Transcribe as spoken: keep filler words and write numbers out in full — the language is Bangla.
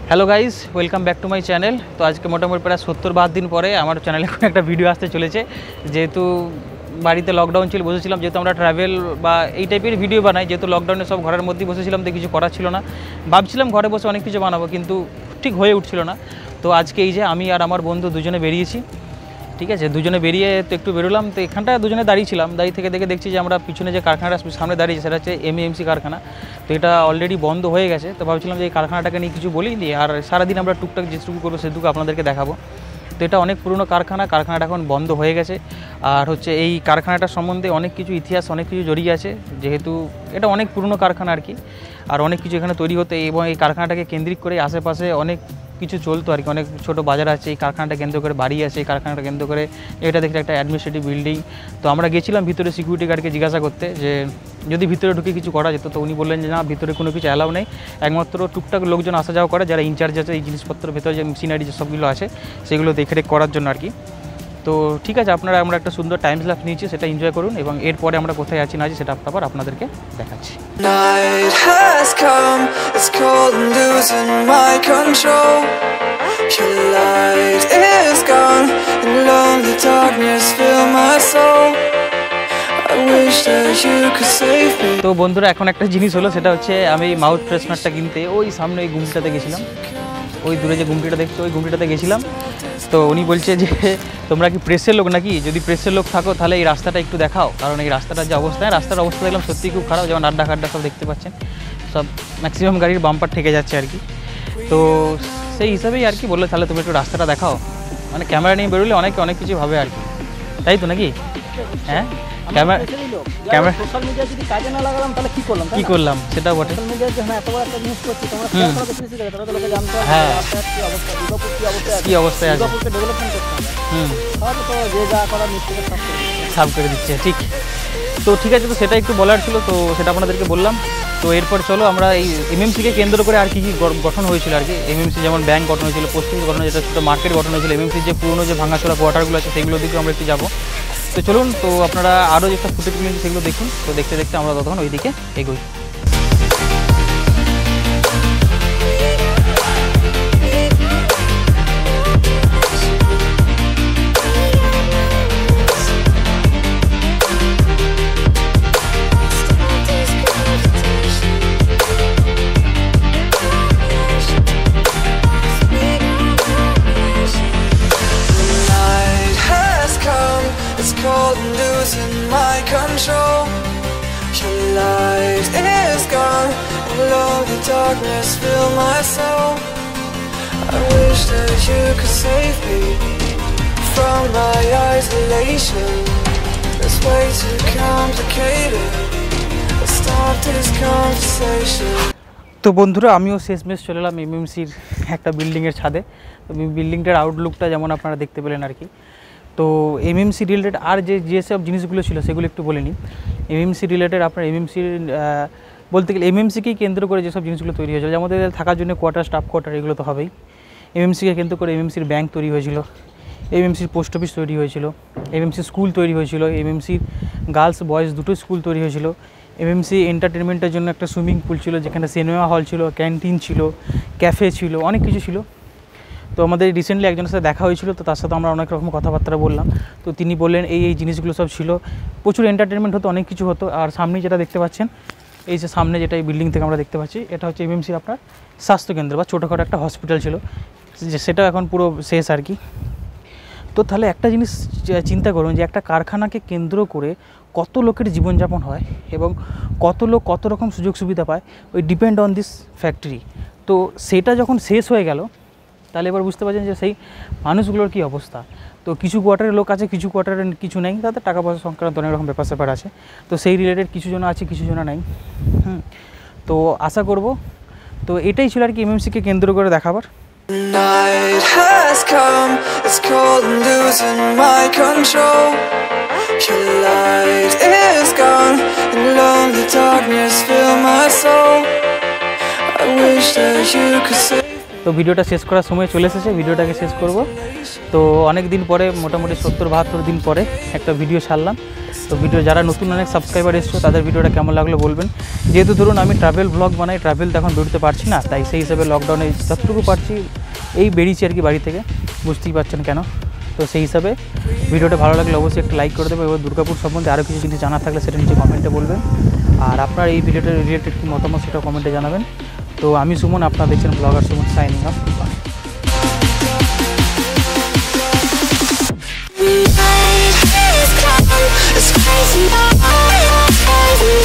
Hello guys, welcome back to my channel. তো আজকে মোটামুটি প্রায় সত্তর বাহার দিন পরে আমার চ্যানেলে এখন একটা ভিডিও আসতে চলেছে। যেহেতু বাড়িতে লকডাউন ছিল, বসেছিলাম, যেহেতু আমরা ট্রাভেল বা এই টাইপের ভিডিও বানাই, যেহেতু লকডাউনে সব ঘরের মধ্যেই বসেছিলাম, তো কিছু করার ছিল না। ভাবছিলাম ঘরে বসে অনেক কিছু বানাবো, কিন্তু ঠিক হয়ে উঠছিল না। তো আজকে এই যে আমি আর আমার বন্ধু দুজনে বেরিয়েছি, ঠিক আছে। দুজনে বেরিয়ে তো একটু বেরোলাম, তো এখানটা দুজনে দাঁড়িয়েছিলাম। দাঁড়িয়ে থেকে দেখে দেখছি যে আমরা পিছনে যে কারখানাটা সামনে দাঁড়িয়েছি সেটা হচ্ছে এমএমসি কারখানা। তো এটা অলরেডি বন্ধ হয়ে গেছে। তো ভাবছিলাম যে এই কারখানাটাকে নিয়ে কিছু বলি নি, আর সারাদিন আমরা টুকটাক যেটুকু করবো সেটুকু আপনাদেরকে দেখাবো। তো এটা অনেক পুরনো কারখানা, কারখানাটা এখন বন্ধ হয়ে গেছে। আর হচ্ছে এই কারখানাটার সম্বন্ধে অনেক কিছু ইতিহাস, অনেক কিছু জড়িয়ে আছে, যেহেতু এটা অনেক পুরনো কারখানা আর কি। আর অনেক কিছু এখানে তৈরি হতে, এবং এই কারখানাটাকে কেন্দ্রিক করে আশেপাশে অনেক কিছু চলতো আর কি। অনেক ছোটো বাজার আছে, এই কারখানাটা কেন্দ্র করে বাড়ি আছে, এই কারখানাটা কেন্দ্র করে এটা দেখতে একটা অ্যাডমিনিস্ট্রেটিভ বিল্ডিং। তো আমরা গেছিলাম ভিতরে সিকিউরিটি গার্ডকে জিজ্ঞাসা করতে যে যদি ভিতরে ঢুকে কিছু করা যেত। তো উনি বললেন যে না, ভিতরে কোনো কিছু অ্যালাউ নেই, একমাত্র টুকটাক লোকজন আসা যাওয়া করে যারা ইনচার্জ আছে এই জিনিসপত্র ভেতরে যে মেশিনারি যে সবগুলো আছে সেগুলো দেখরেখ করার জন্য আর কি। তো ঠিক আছে, আপনারা আমরা একটা সুন্দর টাইম স্ল্যাপ নিয়েছি, সেটা এনজয় করুন, এবং এরপরে আমরা কোথায় আছি না আছি সেটা আবার আপনাদেরকে দেখাচ্ছি। Night has come, it's cold and losing my control. Your light is gone, and lonely darkness fill my soul. I wish that you could save me. তো বন্ধুরা, এখন একটা জিনিস হলো, সেটা হচ্ছে আমি মাউথ ফ্রেশনারটা কিনতে ওই সামনে ওই গুমটিটাতে গেছিলাম। ওই দূরে যে গুমটিটা দেখছো ওই গুমটিটাতে গেছিলাম। তো উনি বলছে যে তোমরা কি প্রেসের লোক নাকি? যদি প্রেসের লোক থাকো তাহলে এই রাস্তাটা একটু দেখাও, কারণ এই রাস্তাটার যে অবস্থা, রাস্তার অবস্থা দেখলাম সত্যিই খুব খারাপ। যেমন আড্ডা খাড্ডা সব দেখতে পাচ্ছেন, সব ম্যাক্সিমাম গাড়ির বাম্পার ঠেকে যাচ্ছে আর কি। তো সেই হিসাবেই আর কি বললো তাহলে তুমি একটু রাস্তাটা দেখাও। মানে ক্যামেরা নিয়ে বেরোলে অনেকে অনেক কিছু ভাবে আর কি, তাই তো নাকি? হ্যাঁ, ক্যামেরা ক্যামেরা সোশ্যাল মিডিয়া যদি কাজে না লাগালাম তাহলে কি করলাম কি করলাম সেটাও বটে। সোশ্যাল মিডিয়ায় যে হ্যাঁ এত বড় একটা নিউজ করছি, তোমরা শেয়ার করো বেশি বেশি করে, তাহলে তো লোকে জানতে পারবে হ্যাঁ কি অবস্থা, দুর্গাপুর কি অবস্থায় আছে, কি অবস্থায় আছে, দুর্গাপুরকে ডেভেলপমেন্ট করতে হবে। হুম, তাহলে তো যে যা করার নিশ্চয়ই সব করে দিচ্ছে। সাব করে দিচ্ছে, ঠিক। তো ঠিক আছে, তো সেটা একটু বলার ছিল, তো সেটা আপনাদেরকে বললাম। তো এরপর চলো আমরা এই এমএমসিকে কেন্দ্র করে আর কী কী গঠন হয়েছিল আর কি। এমএমসি যেমন ব্যাংক গঠন হয়েছিল, পোস্ট অফিস গঠন হয়েছিল, ছোটো মার্কেট গঠন হয়েছিল, এমএমসির যে পুরনো যে ভাঙাচোরা কোয়ার্টারগুলো আছে সেগুলোর দিকে আমরা একটু যাবো। তো চলুন, তো আপনারা আরও যেসব ফুটেজ কিন্তু সেগুলো দেখুন। তো দেখতে দেখতে আমরা ততক্ষণ ওই দিকে এগোই। Cold and losing my control. Your light is gone, and lonely darkness fill my soul. I wish that you could save me from my isolation. It's way too complicated. Let's start this conversation. তো বন্ধুরা, আমিও শেষমেশ চলে এলাম এমএমসির একটা বিল্ডিংয়ের ছাদে। তো বিল্ডিংটার আউটলুকটা যেমন আপনারা দেখতে পেলেন আর কি। তো এমএমসি রিলেটেড আর যে যেসব জিনিসগুলো ছিল সেগুলো একটু বলে নিই। এমএমসি রিলেটেড আপনার এমএমসির বলতে গেলে এমএমসিকেই কেন্দ্র করে যেসব জিনিসগুলো তৈরি হয়েছিল, যেমন আমাদের থাকার জন্য কোয়ার্টার, স্টাফ কোয়ার্টার, এগুলো তো হবেই। এমএমসিকে কেন্দ্র করে এমএমসির ব্যাংক তৈরি হয়েছিল, এমএমসির পোস্ট অফিস তৈরি হয়েছিল, এমএমসি স্কুল তৈরি হয়েছিল, এমএমসির গার্লস বয়েজ দুটো স্কুল তৈরি হয়েছিল, এমএমসি এন্টারটেনমেন্টের জন্য একটা সুইমিং পুল ছিল, যেখানে সিনেমা হল ছিল, ক্যান্টিন ছিল, ক্যাফে ছিল, অনেক কিছু ছিল। তো আমাদের রিসেন্টলি একজনের সাথে দেখা হয়েছিল, তো তার সাথে আমরা অনেক রকম কথাবার্তা বললাম। তো তিনি বললেন এই এই জিনিসগুলো সব ছিল, প্রচুর এন্টারটেনমেন্ট হতো, অনেক কিছু হতো। আর সামনে যেটা দেখতে পাচ্ছেন, এই যে সামনে যেটা এই বিল্ডিং থেকে আমরা দেখতে পাচ্ছি, এটা হচ্ছে এমএমসির আপনার স্বাস্থ্যকেন্দ্র বা ছোটোখাটো একটা হসপিটাল ছিল, যে সেটা এখন পুরো শেষ আর কি। তো তাহলে একটা জিনিস চিন্তা করুন যে একটা কারখানাকে কেন্দ্র করে কত লোকের জীবনযাপন হয় এবং কত লোক কত রকম সুযোগ সুবিধা পায়, ওই ডিপেন্ড অন দিস ফ্যাক্টরি। তো সেটা যখন শেষ হয়ে গেল, তাহলে এবার বুঝতে পারছেন যে সেই মানুষগুলোর কী অবস্থা। তো কিছু কোয়ার্টারের লোক আছে, কিছু কোয়ার্টারের কিছু নেই, তাদের টাকা পয়সা সংক্রান্ত অনেক রকম ব্যাপার স্যাপার আছে। তো সেই রিলেটেড কিছু জন আছে, কিছু জন নেই। হুম, তো আশা করব তো এটাই ছিল আর কি এমএমসিকে কেন্দ্র করে দেখাবার। Night has come, it's cold and losing my control. Your light is gone, and lonely darkness fill my soul. I wish that you could save me. তো ভিডিওটা শেষ করার সময় চলে এসেছে, ভিডিওটাকে শেষ করব। তো অনেক দিন পরে, মোটামুটি সত্তর বাহাত্তর দিন পরে একটা ভিডিও ছাড়লাম। তো ভিডিও যারা নতুন অনেক সাবস্ক্রাইবার এসছো তাদের ভিডিওটা কেমন লাগলো বলবেন। যেহেতু ধরুন আমি ট্রাভেল ব্লগ বানাই, ট্রাভেল তো এখন বেরোতে পারছি না, তাই সেই হিসাবে লকডাউনে যতটুকু পারছি এই বেরিয়েছি আর কি বাড়ি থেকে, বুঝতেই পারছেন কেন। তো সেই হিসাবে ভিডিওটা ভালো লাগলে অবশ্যই একটা লাইক করে দেবে। এবার দুর্গাপুর সম্বন্ধে আরও কিছু জিনিস জানা থাকলে সেটা নিচে কমেন্টে বলবেন। আর আপনার এই ভিডিওটা রিলেটেড কী মতামত সেটা কমেন্টে জানাবেন। তো আমি সুমন, আপনারা দেখছেন ব্লগার সুমন, সাইনিং অফ।